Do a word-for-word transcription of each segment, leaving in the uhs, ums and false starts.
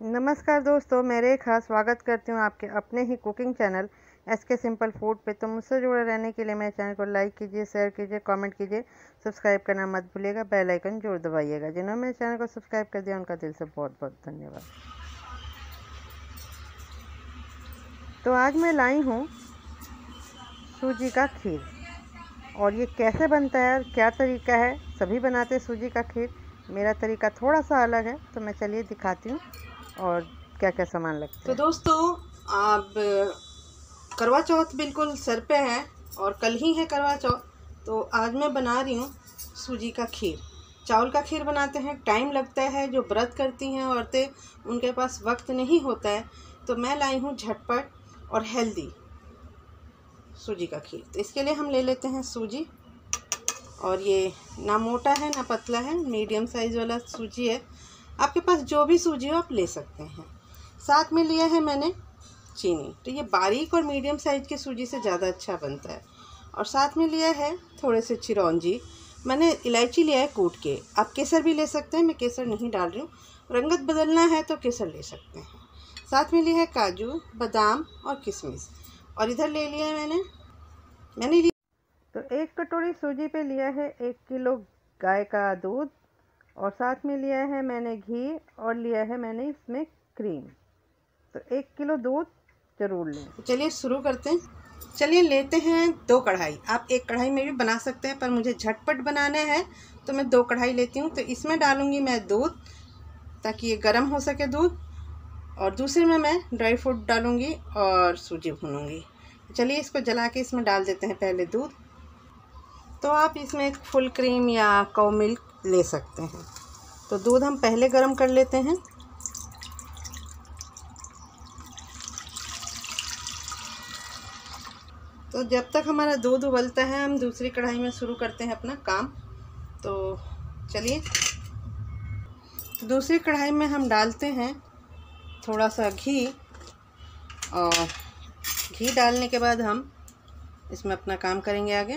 नमस्कार दोस्तों, मेरे खास स्वागत करती हूँ आपके अपने ही कुकिंग चैनल एस के सिंपल फूड पे। तो मुझसे जुड़े रहने के लिए मेरे चैनल को लाइक कीजिए, शेयर कीजिए, कमेंट कीजिए, सब्सक्राइब करना मत भूलिएगा, बेल आइकन जरूर दबाइएगा। जिन्होंने मेरे चैनल को सब्सक्राइब कर दिया उनका दिल से बहुत बहुत धन्यवाद। तो आज मैं लाई हूँ सूजी का खीर, और ये कैसे बनता है और क्या तरीका है। सभी बनाते हैं सूजी का खीर, मेरा तरीका थोड़ा सा अलग है। तो मैं चलिए दिखाती हूँ और क्या क्या सामान लगता है। तो दोस्तों, अब करवा चौथ बिल्कुल सर पे है और कल ही है करवा चौथ। तो आज मैं बना रही हूँ सूजी का खीर। चावल का खीर बनाते हैं, टाइम लगता है। जो व्रत करती हैं औरतें, उनके पास वक्त नहीं होता है। तो मैं लाई हूँ झटपट और हेल्दी सूजी का खीर। तो इसके लिए हम ले लेते हैं सूजी, और ये ना मोटा है ना पतला है, मीडियम साइज़ वाला सूजी है। आपके पास जो भी सूजी हो आप ले सकते हैं। साथ में लिया है मैंने चीनी। तो ये बारीक और मीडियम साइज़ की सूजी से ज़्यादा अच्छा बनता है। और साथ में लिया है थोड़े से चिरौंजी। मैंने इलायची लिया है कूट के। आप केसर भी ले सकते हैं, मैं केसर नहीं डाल रही हूँ। रंगत बदलना है तो केसर ले सकते हैं। साथ में लिया है काजू, बादाम और किशमिश। और इधर ले लिया है मैंने मैंने लिया तो एक कटोरी सूजी पे लिया है एक किलो गाय का दूध, और साथ में लिया है मैंने घी, और लिया है मैंने इसमें क्रीम। तो एक किलो दूध ज़रूर लें। चलिए शुरू करते हैं। चलिए लेते हैं दो कढ़ाई। आप एक कढ़ाई में भी बना सकते हैं, पर मुझे झटपट बनाना है तो मैं दो कढ़ाई लेती हूँ। तो इसमें डालूँगी मैं दूध, ताकि ये गर्म हो सके दूध। और दूसरे में मैं ड्राई फ्रूट डालूँगी और सूजी भूनूँगी। चलिए इसको जला के इसमें डाल देते हैं पहले दूध। तो आप इसमें फुल क्रीम या काउ मिल्क ले सकते हैं। तो दूध हम पहले गर्म कर लेते हैं। तो जब तक हमारा दूध उबलता है, हम दूसरी कढ़ाई में शुरू करते हैं अपना काम। तो चलिए, तो दूसरी कढ़ाई में हम डालते हैं थोड़ा सा घी, और घी डालने के बाद हम इसमें अपना काम करेंगे आगे।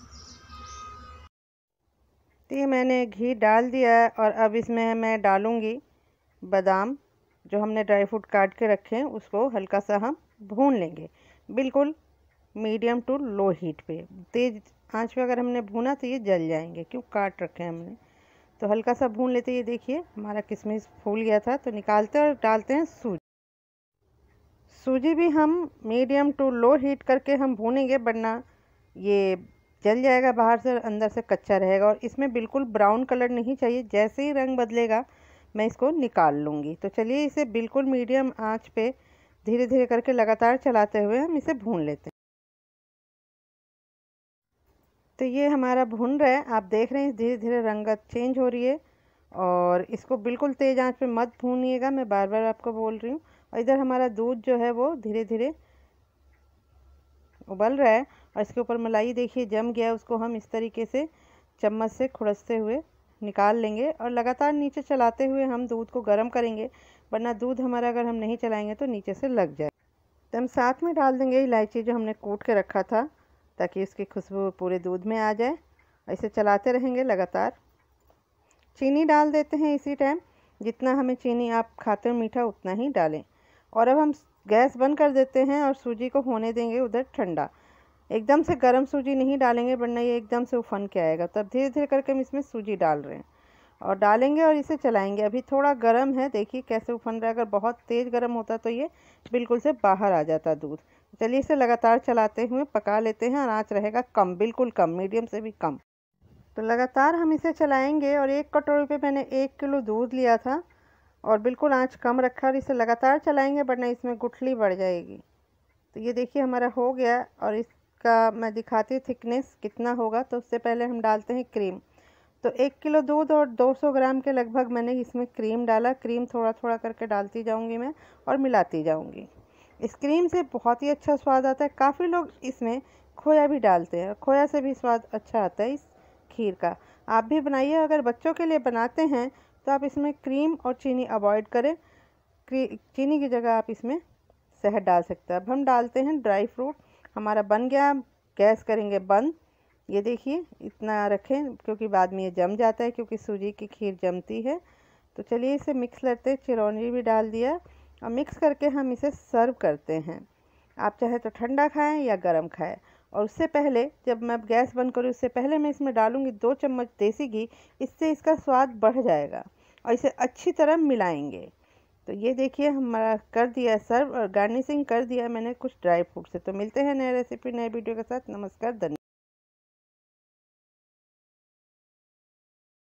तो ये मैंने घी डाल दिया है, और अब इसमें मैं डालूँगी बादाम। जो हमने ड्राई फ्रूट काट के रखे हैं उसको हल्का सा हम भून लेंगे, बिल्कुल मीडियम टू लो हीट पे। तेज़ आंच पे अगर हमने भूना तो ये जल जाएंगे, क्यों काट रखे हैं हमने। तो हल्का सा भून लेते। ये देखिए हमारा किशमिश फूल गया था, तो निकालते और डालते हैं सूजी। सूजी भी हम मीडियम टू लो हीट करके हम भूनेंगे, वरना ये जल जाएगा बाहर से, अंदर से कच्चा रहेगा। और इसमें बिल्कुल ब्राउन कलर नहीं चाहिए। जैसे ही रंग बदलेगा मैं इसको निकाल लूँगी। तो चलिए इसे बिल्कुल मीडियम आंच पे धीरे धीरे करके लगातार चलाते हुए हम इसे भून लेते हैं। तो ये हमारा भुन रहा है, आप देख रहे हैं धीरे धीरे रंगत चेंज हो रही है। और इसको बिल्कुल तेज़ आंच पे मत भूनिएगा, मैं बार बार आपको बोल रही हूँ। और इधर हमारा दूध जो है वो धीरे धीरे उबल रहा है, और इसके ऊपर मलाई देखिए जम गया है। उसको हम इस तरीके से चम्मच से खुरसते हुए निकाल लेंगे, और लगातार नीचे चलाते हुए हम दूध को गर्म करेंगे, वरना दूध हमारा अगर हम नहीं चलाएंगे तो नीचे से लग जाए। तो हम साथ में डाल देंगे इलायची जो हमने कूट के रखा था, ताकि इसकी खुशबू पूरे दूध में आ जाए। ऐसे चलाते रहेंगे लगातार। चीनी डाल देते हैं इसी टाइम। जितना हमें चीनी आप खाते हो मीठा उतना ही डालें। और अब हम गैस बंद कर देते हैं और सूजी को होने देंगे उधर ठंडा। एकदम से गर्म सूजी नहीं डालेंगे, वरना ये एकदम से उफन के आएगा। तब धीरे धीरे करके हम इसमें सूजी डाल रहे हैं और डालेंगे और इसे चलाएंगे। अभी थोड़ा गर्म है, देखिए कैसे उफन रहा है। अगर बहुत तेज़ गर्म होता तो ये बिल्कुल से बाहर आ जाता दूध। चलिए इसे लगातार चलाते हुए पका लेते हैं, और आँच रहेगा कम, बिल्कुल कम, मीडियम से भी कम। तो लगातार हम इसे चलाएंगे। और एक कटोरी पे मैंने एक किलो दूध लिया था, और बिल्कुल आँच कम रखा, और इसे लगातार चलाएंगे, वरना इसमें गुठली बढ़ जाएगी। तो ये देखिए हमारा हो गया, और इसका मैं दिखाती हूँ थिकनेस कितना होगा। तो उससे पहले हम डालते हैं क्रीम। तो एक किलो दूध और दो सौ ग्राम के लगभग मैंने इसमें क्रीम डाला। क्रीम थोड़ा थोड़ा करके डालती जाऊंगी मैं, और मिलाती जाऊंगी। इस क्रीम से बहुत ही अच्छा स्वाद आता है। काफ़ी लोग इसमें खोया भी डालते हैं, खोया से भी स्वाद अच्छा आता है इस खीर का। आप भी बनाइए। अगर बच्चों के लिए बनाते हैं तो आप इसमें क्रीम और चीनी अवॉइड करें। चीनी की जगह आप इसमें शहद डाल सकते हैं। अब हम डालते हैं ड्राई फ्रूट। हमारा बन गया, गैस करेंगे बंद। ये देखिए इतना रखें, क्योंकि बाद में ये जम जाता है, क्योंकि सूजी की खीर जमती है। तो चलिए इसे मिक्स करते, चिरौंजी भी डाल दिया और मिक्स करके हम इसे सर्व करते हैं। आप चाहे तो ठंडा खाएं या गरम खाएं। और उससे पहले जब मैं गैस बंद करूँ उससे पहले मैं इसमें डालूंगी दो चम्मच देसी घी, इससे इसका स्वाद बढ़ जाएगा। और इसे अच्छी तरह मिलाएंगे। तो ये देखिए हमारा कर दिया सर्व और गार्निशिंग कर दिया मैंने कुछ ड्राई फ्रूट से। तो मिलते हैं नए रेसिपी नए वीडियो के साथ। नमस्कार, धन्यवाद।